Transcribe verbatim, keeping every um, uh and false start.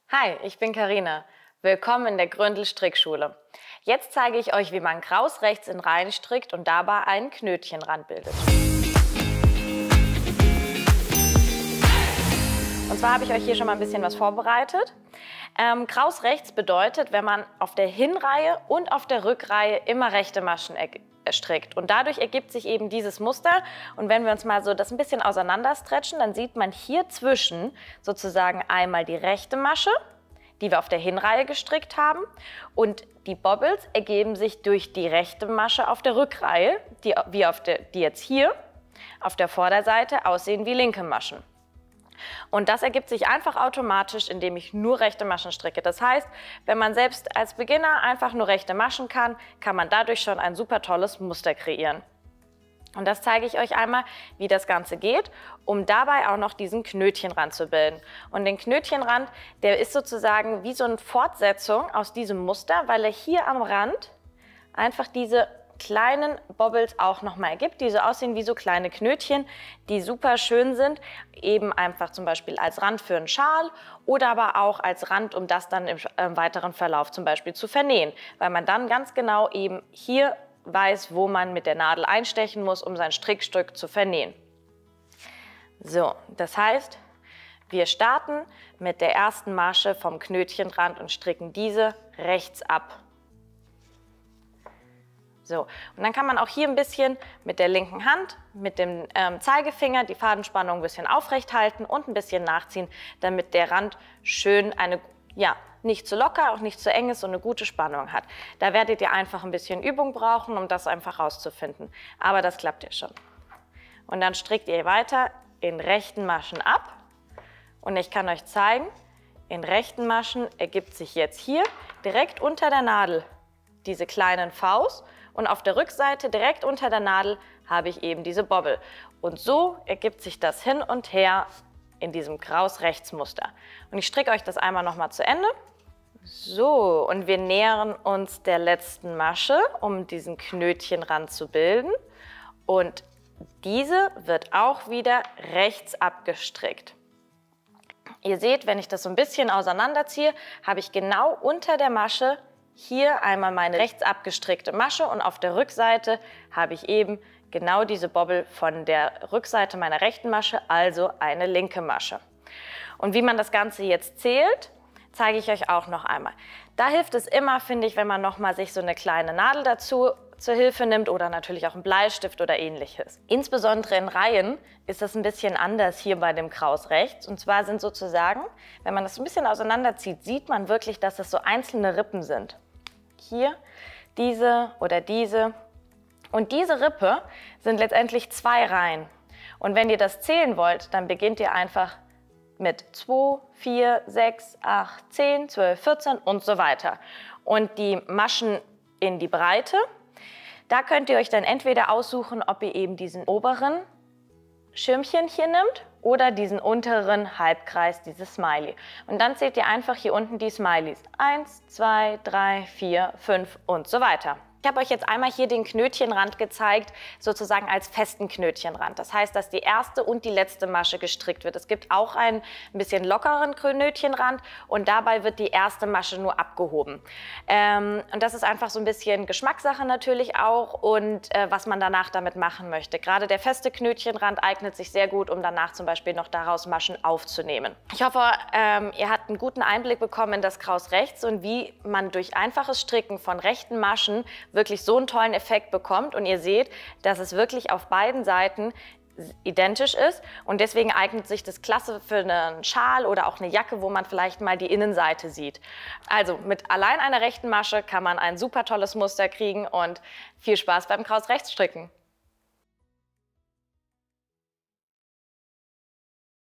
Hi, ich bin Karina. Willkommen in der Gründel-Strickschule. Jetzt zeige ich euch, wie man kraus rechts in Reihen strickt und dabei einen Knötchenrand bildet. Und zwar habe ich euch hier schon mal ein bisschen was vorbereitet. Ähm, kraus rechts bedeutet, wenn man auf der Hinreihe und auf der Rückreihe immer rechte Maschen strickt. Und dadurch ergibt sich eben dieses Muster. Und wenn wir uns mal so das ein bisschen auseinander stretchen, dann sieht man hier zwischen sozusagen einmal die rechte Masche, die wir auf der Hinreihe gestrickt haben. Und die Bobbles ergeben sich durch die rechte Masche auf der Rückreihe, die, wie auf der, die jetzt hier auf der Vorderseite aussehen wie linke Maschen. Und das ergibt sich einfach automatisch, indem ich nur rechte Maschen stricke. Das heißt, wenn man selbst als Beginner einfach nur rechte Maschen kann, kann man dadurch schon ein super tolles Muster kreieren. Und das zeige ich euch einmal, wie das Ganze geht, um dabei auch noch diesen Knötchenrand zu bilden. Und den Knötchenrand, der ist sozusagen wie so eine Fortsetzung aus diesem Muster, weil er hier am Rand einfach diese kleinen Bobbles auch nochmal ergibt, die so aussehen wie so kleine Knötchen, die super schön sind, eben einfach zum Beispiel als Rand für einen Schal oder aber auch als Rand, um das dann im, im weiteren Verlauf zum Beispiel zu vernähen, weil man dann ganz genau eben hier weiß, wo man mit der Nadel einstechen muss, um sein Strickstück zu vernähen. So, das heißt, wir starten mit der ersten Masche vom Knötchenrand und stricken diese rechts ab. So, und dann kann man auch hier ein bisschen mit der linken Hand, mit dem ähm, Zeigefinger die Fadenspannung ein bisschen aufrecht halten und ein bisschen nachziehen, damit der Rand schön eine, ja, nicht zu locker, auch nicht zu eng ist und eine gute Spannung hat. Da werdet ihr einfach ein bisschen Übung brauchen, um das einfach rauszufinden. Aber das klappt ja schon. Und dann strickt ihr weiter in rechten Maschen ab. Und ich kann euch zeigen, in rechten Maschen ergibt sich jetzt hier direkt unter der Nadel diese kleinen Vs. Und auf der Rückseite, direkt unter der Nadel, habe ich eben diese Bobbel. Und so ergibt sich das hin und her in diesem Kraus-Rechts-Muster. Und ich stricke euch das einmal nochmal zu Ende. So, und wir nähern uns der letzten Masche, um diesen Knötchenrand zu bilden. Und diese wird auch wieder rechts abgestrickt. Ihr seht, wenn ich das so ein bisschen auseinanderziehe, habe ich genau unter der Masche hier einmal meine rechts abgestrickte Masche und auf der Rückseite habe ich eben genau diese Bobbel von der Rückseite meiner rechten Masche, also eine linke Masche. Und wie man das Ganze jetzt zählt, zeige ich euch auch noch einmal. Da hilft es immer, finde ich, wenn man noch mal sich so eine kleine Nadel dazu zur Hilfe nimmt oder natürlich auch einen Bleistift oder ähnliches. Insbesondere in Reihen ist das ein bisschen anders hier bei dem Kraus rechts. Und zwar sind sozusagen, wenn man das ein bisschen auseinanderzieht, sieht man wirklich, dass das so einzelne Rippen sind. Hier diese oder diese. Und diese Rippe sind letztendlich zwei Reihen. Und wenn ihr das zählen wollt, dann beginnt ihr einfach mit zwei, vier, sechs, acht, zehn, zwölf, vierzehn und so weiter. Und die Maschen in die Breite, da könnt ihr euch dann entweder aussuchen, ob ihr eben diesen oberen Schirmchen hier nimmt oder diesen unteren Halbkreis, dieses Smiley. Und dann zählt ihr einfach hier unten die Smileys. Eins, zwei, drei, vier, fünf und so weiter. Ich habe euch jetzt einmal hier den Knötchenrand gezeigt, sozusagen als festen Knötchenrand. Das heißt, dass die erste und die letzte Masche gestrickt wird. Es gibt auch einen ein bisschen lockeren Knötchenrand und dabei wird die erste Masche nur abgehoben. Ähm, und das ist einfach so ein bisschen Geschmackssache natürlich auch und äh, was man danach damit machen möchte. Gerade der feste Knötchenrand eignet sich sehr gut, um danach zum Beispiel noch daraus Maschen aufzunehmen. Ich hoffe, ähm, ihr habt einen guten Einblick bekommen in das Kraus rechts und wie man durch einfaches Stricken von rechten Maschen wirklich so einen tollen Effekt bekommt und ihr seht, dass es wirklich auf beiden Seiten identisch ist und deswegen eignet sich das klasse für einen Schal oder auch eine Jacke, wo man vielleicht mal die Innenseite sieht. Also mit allein einer rechten Masche kann man ein super tolles Muster kriegen und viel Spaß beim Kraus rechts stricken.